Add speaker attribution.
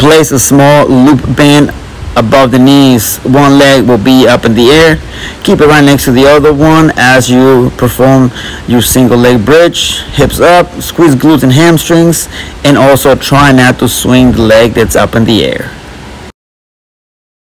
Speaker 1: Place a small loop band above the knees. One leg will be up in the air. Keep it right next to the other one as you perform your single leg bridge. Hips up, squeeze glutes and hamstrings, and also try not to swing the leg that's up in the air.